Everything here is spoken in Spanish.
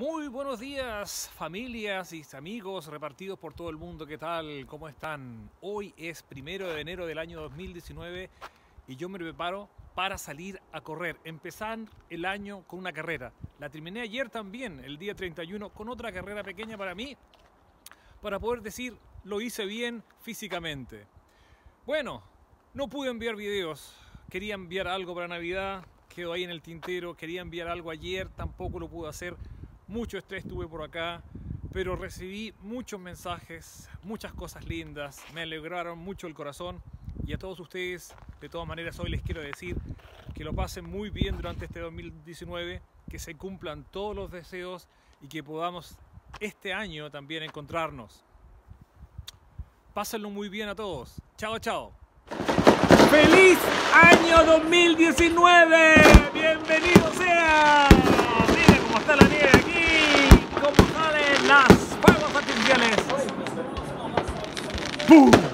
Muy buenos días, familias y amigos repartidos por todo el mundo. ¿Qué tal? ¿Cómo están? Hoy es 1 de enero del año 2019 y yo me preparo para salir a correr. Empezar el año con una carrera. La terminé ayer también, el día 31, con otra carrera pequeña para mí, para poder decir, lo hice bien físicamente. Bueno, no pude enviar videos. Quería enviar algo para Navidad, quedó ahí en el tintero. Quería enviar algo ayer, tampoco lo pude hacer. Mucho estrés tuve por acá, pero recibí muchos mensajes, muchas cosas lindas, me alegraron mucho el corazón. Y a todos ustedes, de todas maneras, hoy les quiero decir que lo pasen muy bien durante este 2019, que se cumplan todos los deseos y que podamos este año también encontrarnos. Pásenlo muy bien a todos. Chao, chao. ¡Feliz año 2019! ¡Bienvenido sea! Mira cómo está la nieve aquí, cómo salen las fuegos artificiales. ¡Bum!